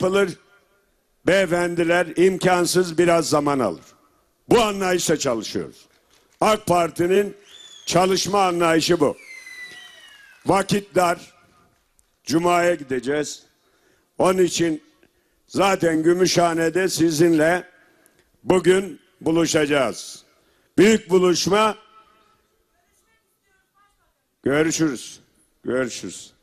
yapılır. Beyefendiler, imkansız, biraz zaman alır. Bu anlayışla çalışıyoruz. AK Parti'nin çalışma anlayışı bu. Vakit dar. Cuma'ya gideceğiz. Onun için zaten Gümüşhane'de sizinle bugün buluşacağız. Büyük buluşma. Görüşürüz. Görüşürüz.